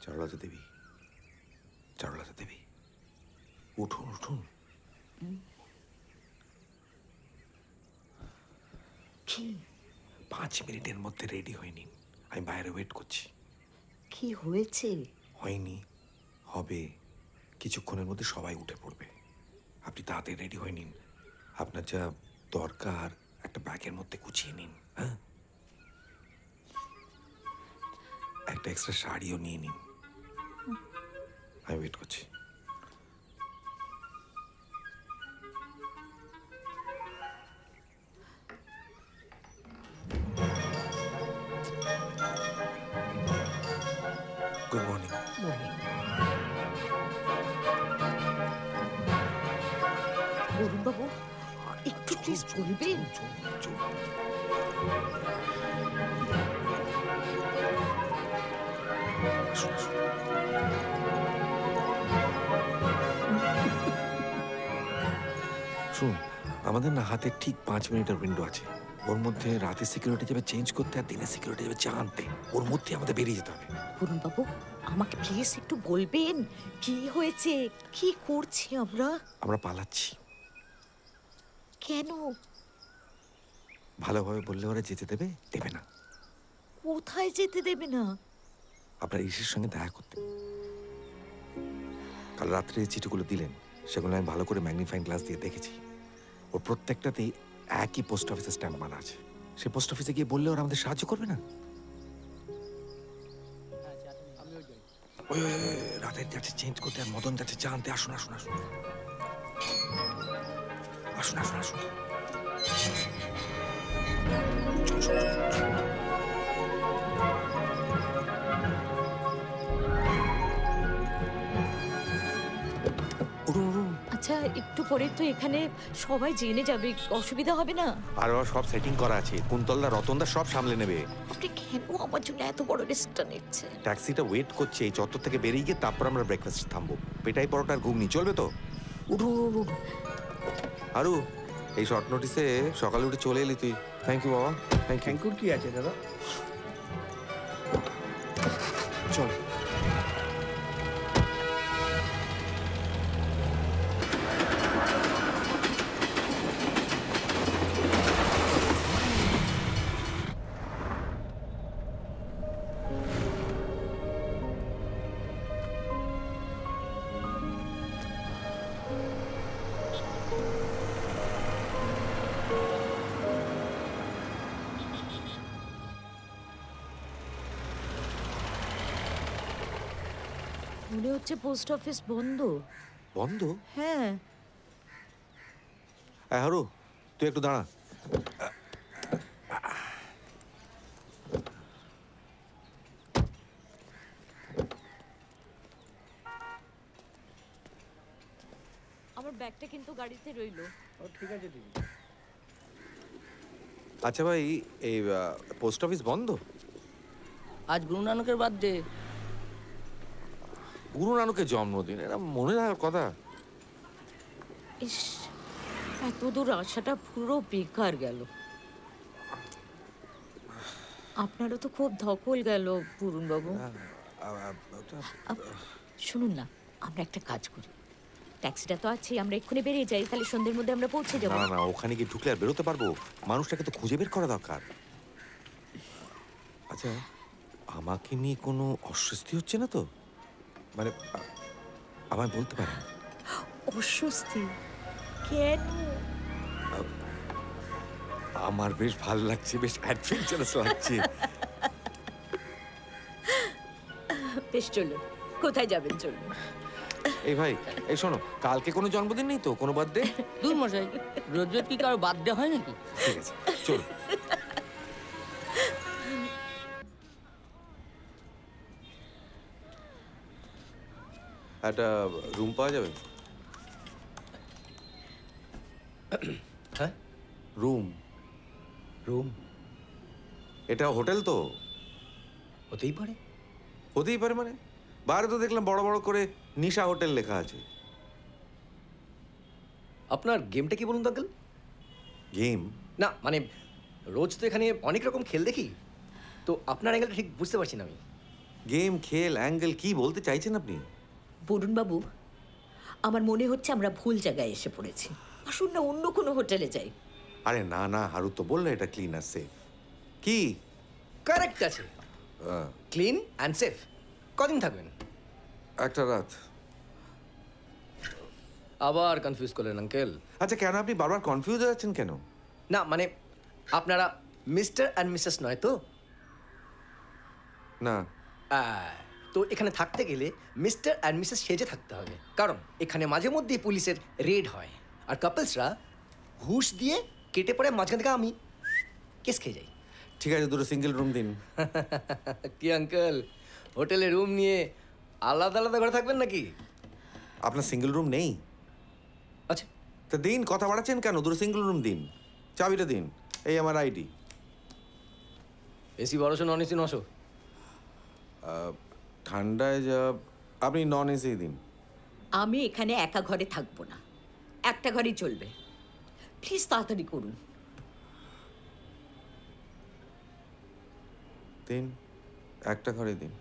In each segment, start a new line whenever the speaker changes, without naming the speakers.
চারুলতা দেবী, চারুলতা দেবী, উঠুন উঠুন।
কি?
5 মিনিটের মধ্যে রেডি হয়ে নিন, আমি বাইরে ওয়েট করছি।
কি হয়েছে?
হয়নি, হবে। কিছুক্ষণের মধ্যে সবাই উঠে পড়বে। আপনি তাড়াতাড়ি রেডি হয়ে নিন। আপনার যা দরকার একটা ব্যাগের মধ্যে গুছিয়ে নিন। হ্যাঁ, একটা এক্সট্রা শাড়িও নিয়ে নিন। আমি ওয়েট করছি। Good morning.
মর্নিং। অরুণ বাবু, একটু প্লিজ বলবেন।
শুনুন, আমাদের না হাতে ঠিক 5 মিনিটের উইন্ডো আছে। ওর মধ্যে রাতে সিকিউরিটি যাবে চেঞ্জ করতে, আর দিনে সিকিউরিটি যাবে চা আনতে। ওর মধ্যে আমাদের বেরিয়ে যেতে হবে।
অরুণ বাবু, আমাকে প্লিজ একটু বলবেন কি হয়েছে, কি করছি আমরা?
আমরা পালাচ্ছি।
কেন?
ভালোভাবে বললে ওরা যেতে দেবে? দেবে না।
কোথায় যেতে দেবে না?
আপনার ইসের সঙ্গে দেখা করতে। কাল রাত্রে যে চিঠিগুলো দিলেন সেগুলো আমি ভালো করে ম্যাগনিফাইং গ্লাস দিয়ে দেখেছি। ওর প্রত্যেকটাতেই একই পোস্ট অফিসের স্ট্যাম্প মারা আছে। সে পোস্ট অফিসে গিয়ে বললে ওরা আমাদের সাহায্য করবে না? ওই রাতের যাচ্ছে চেঞ্জ করতে, আর মদন যাচ্ছে চা আনতে। আসুন আসুন আসুন আসুন আসুন আসুন।
আচ্ছা, একটু পরে তো এখানে সবাই জেনে যাবে, অসুবিধা হবে না?
আর ওরা সব সেটিং করা আছে, কুন্তলদা রতনদা সব সামলে নেবে।
আপনি কেন আমার জন্য এত বড় রিস্কটা নিচ্ছেন?
ট্যাক্সিটা ওয়েট করছে এই চত্বর থেকে বেরিয়ে গিয়ে, তারপর আমরা ব্রেকফাস্ট থামবো। পেটাই পরোটার ঘুগনি চলবে তো? উঠুন। আরু, এই শর্ট নোটিসে সকালে উঠে চলে এলি তুই। থ্যাংক ইউ বাবা। Thank you.
কি আছে দাদা?
চল।
মনে হচ্ছে পোস্ট অফিস বন্ধ।
বন্ধ?
হ্যাঁ।
হারু, তুই একটু দাঁড়া।
আমার ব্যাগটা কিন্তু গাড়িতে রইলো।
ঠিক আছে দিদি।
আচ্ছা ভাই, এই পোস্ট অফিস বন্ধ?
আজ গুরু নানকের বার্থডে।
গুরু নানকের জন্মদিন, এটা মনে রাখার কথা।
ইস, এত দূর আসাটা পুরো বেকার গেল। আপনারও তো খুব ধকল গেল পূরণ বাবু। শুনুন না, আমরা একটা কাজ করি, ট্যাক্সিটা তো আছে, আমরা এক্ষুনি বেরিয়ে যাই, তাহলে সন্ধ্যের মধ্যে আমরা পৌঁছে যাবো।
না না, ওখানে গিয়ে ঢুকলে আর বেরোতে পারবো? মানুষটাকে তো খুঁজে বের করা দরকার। আচ্ছা, আমাকে নিয়ে কোনো অস্বস্তি হচ্ছে না তো? মানে আমায় বলতে পারেন।
অস্বস্তি কেন?
আমার বেশ ভালো লাগছে, বেশ অ্যাডভেঞ্চারাস লাগছে।
বেশ, চলুন। কোথায় যাবেন চলুন।
এই ভাই, এই শোনো, কালকে কোনো জন্মদিন নেই তো? কোনো বার্থডে?
দূর মশাই, রোজ রোজ কি কারো বার্থডে হয় নাকি?
ঠিক আছে, চলো। একটা রুম পাওয়া যাবে?
হ্যাঁ,
রুম।
রুম
এটা হোটেল তো?
হতেই পারে।
হতেই পারে মানে? বাইরে তো দেখলাম বড় বড় করে নিশা হোটেল লেখা আছে।
আপনার গেমটা কি বলুন তো আঙ্কেল?
গেম?
না মানে রোজ তো এখানে অনেক রকম খেল দেখি, তো আপনার অ্যাঙ্গেলটা ঠিক বুঝতে পারছি না আমি।
গেম খেল অ্যাঙ্গেল কি বলতে চাইছেন আপনি?
বরুণ বাবু, আমার মনে হচ্ছে আমরা ভুল জায়গায় এসে পড়েছি। আসুন না অন্য কোনো হোটেলে যাই।
আরে না না, হারু তো বললো এটা ক্লিন আর সেফ। কি
কারেক্ট আছে, ক্লিন অ্যান্ড সেফ। কদিন থাকবেন?
একটা রাত।
আবার কনফিউজ করলেন আঙ্কেল।
আচ্ছা কেন আপনি বারবার কনফিউজ হয়ে যাচ্ছেন কেন?
না মানে আপনারা মিস্টার অ্যান্ড মিসেস নয় তো?
না
তো এখানে থাকতে গেলে মিস্টার অ্যান্ড মিসেস সেজে থাকতে হবে, কারণ এখানে মাঝে মধ্যেই পুলিশের রেড হয় আর কাপলসরা ঘুষ দিয়ে কেটে পড়ে মাঝখান থেকে আমি কেস খেয়ে যাই।
ঠিক আছে, দুটো সিঙ্গেল রুম দিন।
কি আঙ্কেল, হোটেলে রুম নিয়ে আলাদা আলাদা ঘরে থাকবেন নাকি?
আপনার সিঙ্গেল রুম নেই?
আচ্ছা
তা দিন, কথা বাড়াচ্ছেন কেন? দুটো সিঙ্গেল রুম দিন, চাবিটা দিন, এই আমার আইডি।
AC 1200 non AC 900?
ঠান্ডায় যা, আপনি নন এসি দিন।
আমি এখানে একা ঘরে থাকবো না, একটা ঘরেই চলবে। প্লিজ তাড়াতাড়ি করুন।
দিন, একটা ঘরে দিন।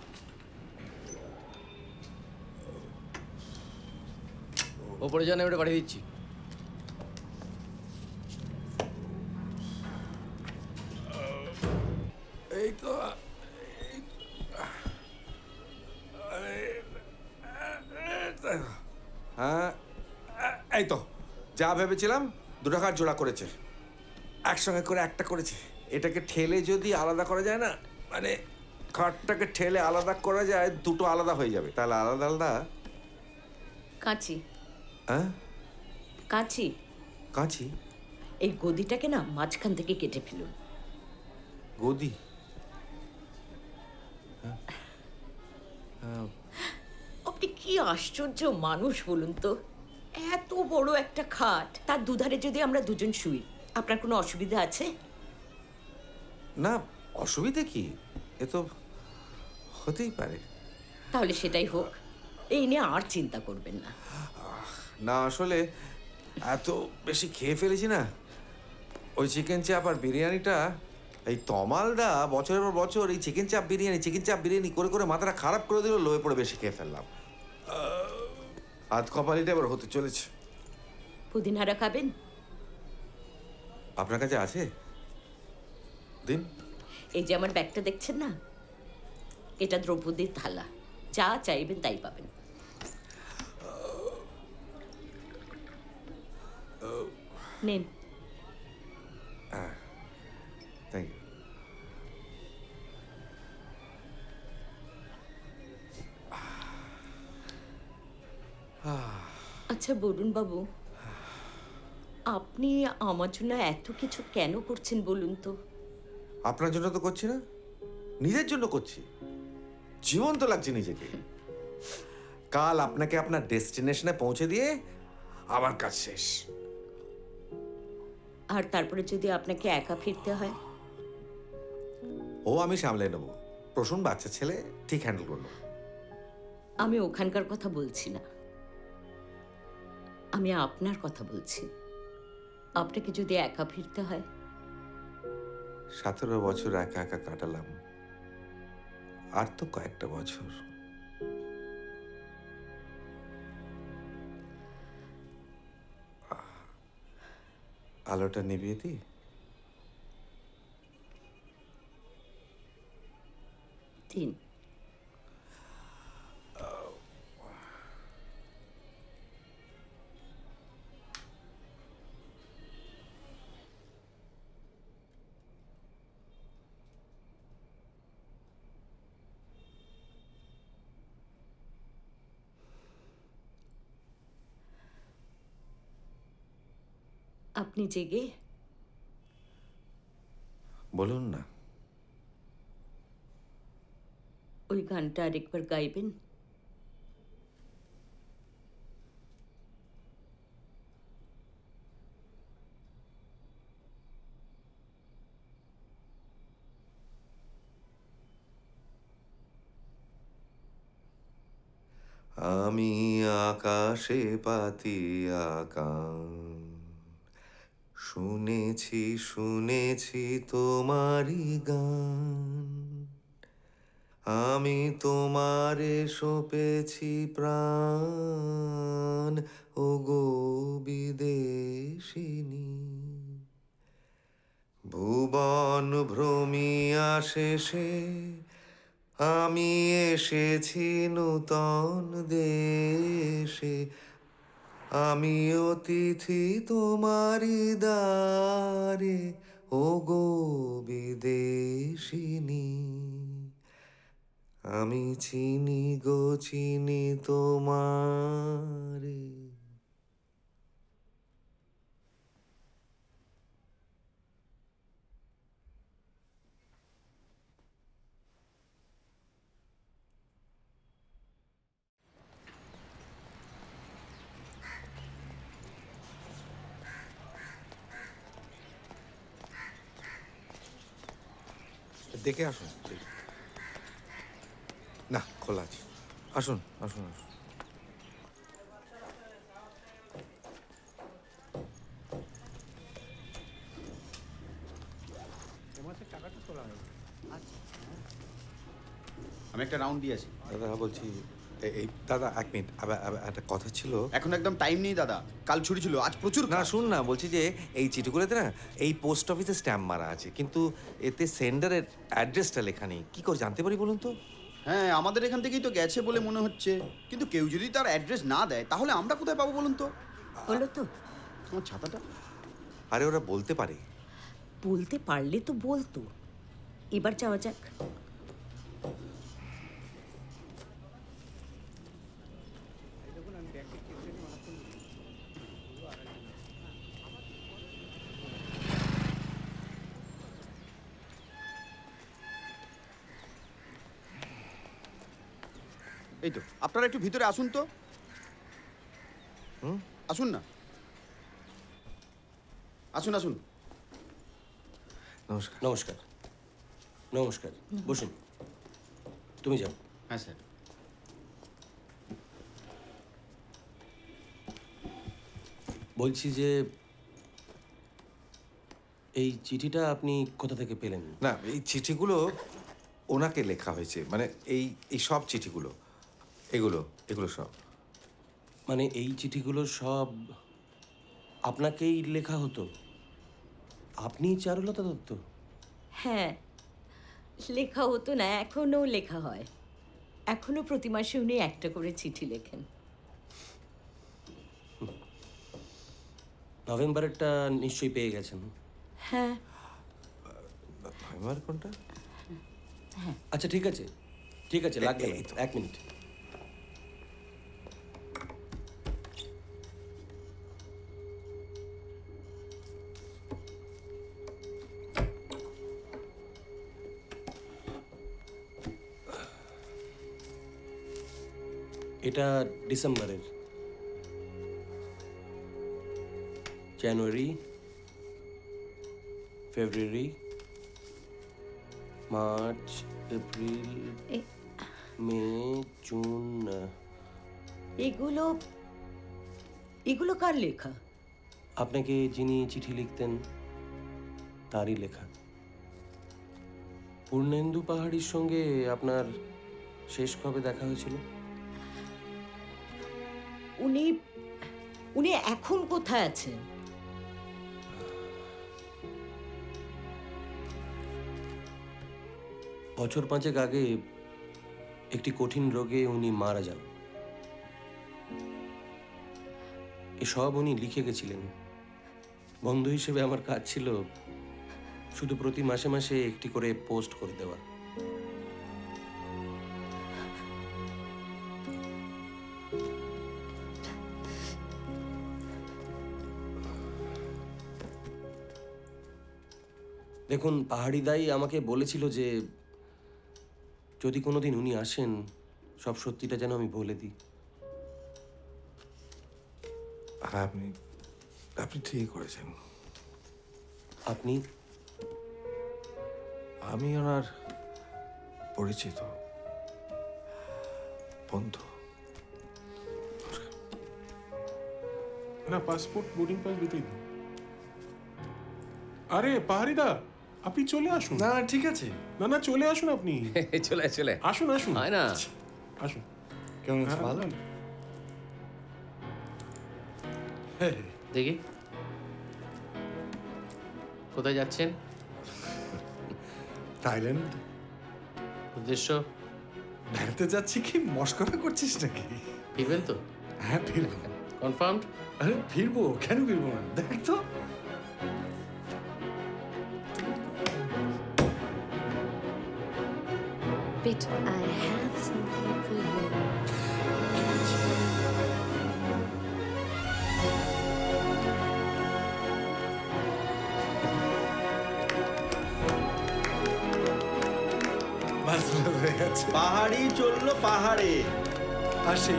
ওপরে যান, ওটা পাঠিয়ে দিচ্ছি।
এই তো হ্যাঁ, এই তো যা ভেবেছিলাম, দুটো খাট জোড়া করেছে, একসঙ্গে করে একটা করেছে। এটাকে ঠেলে যদি আলাদা করা যায় না, মানে খাটটাকে ঠেলে আলাদা করা যায়, দুটো আলাদা হয়ে যাবে। তাহলে আলাদা আলাদা।
কাঁচি,
হ্যাঁ
কাঁচি,
কাঁচি?
এই গদিটাকে না মাঝখান থেকে কেটে ফেলুন।
গদি?
আপনি কি আশ্চর্য মানুষ বলুন তো। এত বড় একটা খাট, তার দুধারে যদি আমরা দুজন শুই, আপনার কোনো অসুবিধা আছে?
না, অসুবিধে কি? এ তো হতেই পারে।
তাহলে সেটাই হোক, এই নিয়ে আর চিন্তা করবেন না।
না আসলে এত বেশি খেয়ে ফেলেছি না, ওই চিকেন চাপ আর বিরিয়ানিটা। এই তমালদা বছরের পর বছর এই চিকেন চাপ বিরিয়ানি করে করে মাথাটা খারাপ করে দিল, লোয়ে পড়ে বেশি খেয়ে ফেললাম। হাত কপালিটা এবার হতে চলেছে।
পুদিনারা খাবেন?
আপনার কাছে আছে? দিন।
এই যে আমার ব্যাগটা দেখছেন না, এটা দ্রৌপদীর থালা, যা চাইবেন তাই পাবেন। নিন।
Thank you.
আচ্ছা বরুণ বাবু, আপনি আমার জন্য এত কিছু কেন করছেন বলুন তো?
আপনার জন্য তো করছি না, নিজের জন্য করছি। জীবন্ত লাগছে নিজেকে। কাল আপনাকে আপনার ডেস্টিনেশনে পৌঁছে দিয়ে আমার কাজ শেষ।
আর তারপরে যদি আপনাকে একা ফিরতে হয়?
ও আমি সামলে নেব, প্রসূন বাচ্চা ছেলে, ঠিক হ্যান্ডেল করবো।
আমি ওখানকার কথা বলছি না, আমি আপনার কথা বলছি। আপনাকে যদি একা ফিরতে হয়?
17 বছর একা একা কাটালাম, আর তো কয়েকটা বছর। আলোটা নিভিয়ে দিই?
দিন। আপনি জেগে?
বলুন না।
ওই গানটা আরেকবার গাইবেন?
আমি আকাশে পাতি আকাশ, শুনেছি তোমারই গান। আমি তোমারে সঁপেছি প্রাণ, ও গো বিদেশিনী। ভুবন ভ্রমিয়া শেষে আমি এসেছি নূতন দেশে, আমি অতিথি তোমারি দ্বারে, ও গো বিদেশিনী। আমি চিনি গো চিনি তোমারে। দেখে আসুন। না, খোলা আছে। আসুন আসুন আসুন।
আমি একটা রাউন্ড দিয়েছি।
দাদা বলছি, এই দাদা এক মিনিট, একটা কথা ছিল।
এখন একদম টাইম নেই দাদা, কাল ছুটি ছিল, আজ প্রচুর
না
কাজ।
শুন না, বলছি যে এই চিঠিগুলোতে না এই পোস্ট অফিসে স্ট্যাম্প মারা আছে, কিন্তু এতে সেন্ডারের অ্যাড্রেসটা লেখা নেই। কি করে জানতে পারি বলুন তো?
হ্যাঁ, আমাদের এখান থেকেই তো গেছে বলে মনে হচ্ছে, কিন্তু কেউ যদি তার অ্যাড্রেস না দেয় তাহলে আমরা কোথায় পাবো বলুন তো?
হলো তো?
তোমার ছাতাটা?
আরে ওরা বলতে পারে।
বলতে পারলে তো বলতো। এবার যাওয়া যাক।
এই তো, আপনারা একটু ভিতরে আসুন তো। আসুন না, আসুন আসুন।
নমস্কার।
নমস্কার। নমস্কার, বসুন। তুমি যাও।
হ্যাঁ স্যার।
বলছি যে এই চিঠিটা আপনি কোথা থেকে পেলেন?
না, এই চিঠিগুলো ওনাকে লেখা হয়েছে, মানে এই এই সব চিঠিগুলো, এগুলো এগুলো সব।
মানে এই চিঠিগুলো সব আপনাকেই লেখা হতো? আপনি চারুলতা দত্ত?
হ্যাঁ, লেখা হতো না, এখনো লেখা হয়। এখনো প্রতি মাসে উনি একটা করে চিঠি লেখেন।
নভেম্বরেরটা নিশ্চয়ই পেয়ে গেছেন।
হ্যাঁ।
আমার কোনটা?
আচ্ছা ঠিক আছে, ঠিক আছে, লাগবে না।
এই তো।
1 মিনিট। এটা ডিসেম্বরের। জানুয়ারি, ফেব্রুয়ারি, মার্চ, এপ্রিল,
এ-
মে, জুন।
এগুলো এগুলো কার লেখা?
আপনাকে যিনি চিঠি লিখতেন তারই লেখা। পূর্ণেন্দু পাহাড়ির সঙ্গে আপনার শেষ কবে দেখা হয়েছিল?
উনি উনি এখন কোথায় আছেন?
বছর 5 আগে একটি কঠিন রোগে উনি মারা যান। এসব উনি লিখে গেছিলেন। বন্ধু হিসেবে আমার কাজ ছিল শুধু প্রতি মাসে মাসে একটি করে পোস্ট করে দেওয়া। দেখুন, পাহাড়িদাই আমাকে বলেছিল যে যদি কোনোদিন উনি আসেন সব সত্যিটা যেন আমি বলে দিই।
হ্যাঁ, আপনি আপনি ঠিক করেছেন।
আপনি?
আমি ওনার পরিচিত বন্ধু।
না, পাসপোর্ট বোর্ডিং পাস দুটোই দিন। আরে পাহাড়িদা, আপনি চলে আসুন।
না ঠিক আছে,
না না, চলে আসুন আপনি।
চলে চলে
আসুন আসুন।
হয় না।
আসুন।
কেমন আছো?
হ্যাঁ।
ভালো। দেখি কোথায় যাচ্ছেন?
থাইল্যান্ড
উদ্দেশ্য?
বেড়াতে যাচ্ছি। কি মস্করা করছিস নাকি?
ফিরবেন তো?
হ্যাঁ ফিরবো।
কনফার্মড?
আরে ফিরবো, কেন ফিরবো না? দেখ তো।
Wait, I have something for you.
বাস হয়ে গেছে।
পাহাড়ি চললো পাহাড়ে।
আসি।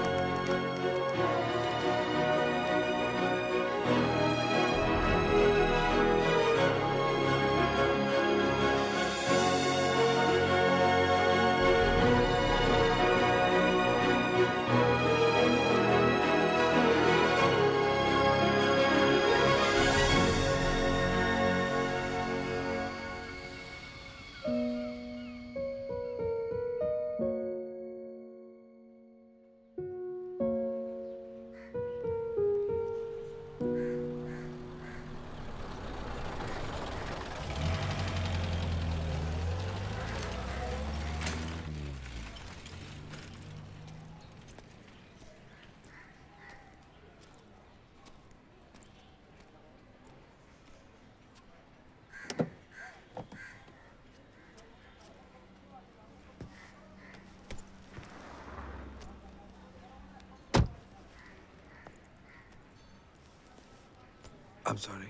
I'm sorry.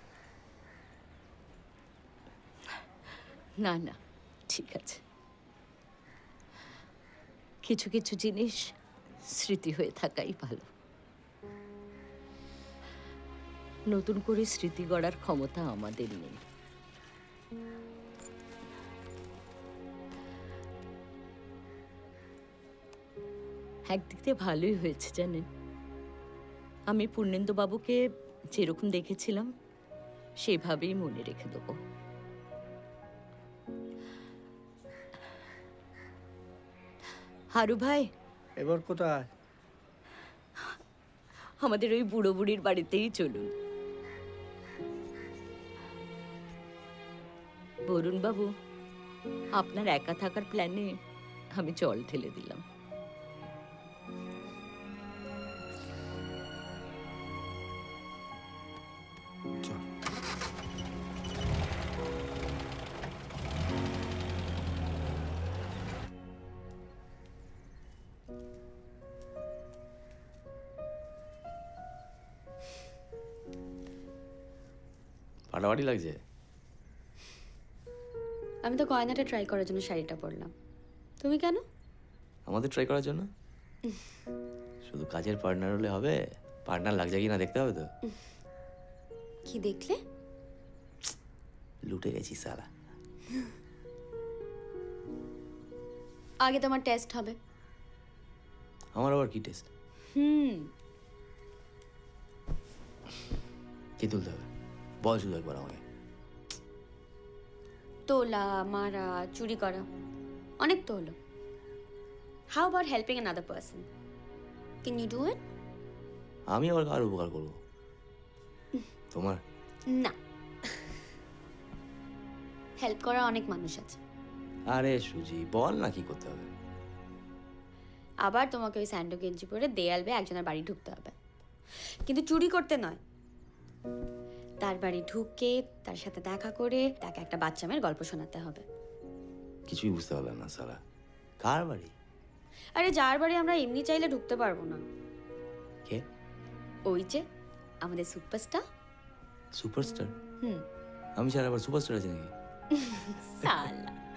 না না, ঠিক আছে। কিছু কিছু জিনিস স্মৃতি হয়ে থাকাই ভালো। নতুন করে স্মৃতি গড়ার ক্ষমতা আমাদের নেই। একদিক দিয়ে ভালোই হয়েছে জানেন, আমি পূর্ণেন্দু বাবুকে যেরকম দেখেছিলাম সেভাবেই মনে রেখে দেবো। হারু ভাই,
এবার কোথায়?
আমাদের ওই বুড়ো বুড়ির বাড়িতেই চলুন। বরুণ বাবু, আপনার একা থাকার প্ল্যানে আমি জল ঢেলে দিলাম।
চল।
ফাটাফাটি লাগছে।
আমি তো গয়নাটা ট্রাই করার জন্য শাড়িটা পরলাম, তুমি কেন?
আমাদের ট্রাই করার জন্য? শুধু কাজের পার্টনার হলে হবে? পার্টনার লাগছে কি না দেখতে হবে তো।
কি দেখলে?
লুটে গেছি সালা।
আগে তোমার টেস্ট হবে।
আমার আবার কি টেস্ট? কি তুলতে হবে বল শুধু একবার আমাকে।
তোলা, মারা, চুরি করা, অনেক তো হলো। How about helping another person? Can you do it?
আমি আবার কার উপকার করবো? তোমার?
না, হেল্প করা অনেক মানুষ আছে।
আরে সুজি বল না কি করতে হবে।
আবার তোমাকে ওই স্যান্ডো গেঞ্জি পরে দেয়াল বেয়ে একজনের বাড়ি ঢুকতে হবে, কিন্তু চুরি করতে নয়। তার বাড়ি ঢুকে তার সাথে দেখা করে তাকে একটা বাচ্চা মেয়ের গল্প শোনাতে হবে।
কিছুই বুঝতে পারলাম না সালা। কার বাড়ি?
আরে যার বাড়ি আমরা এমনি চাইলে ঢুকতে পারবো না।
কে?
ওই যে আমাদের সুপারস্টার।
সুপারস্টার? আমি ছাড়া আবার সুপারস্টার আছে নাকি?
সালা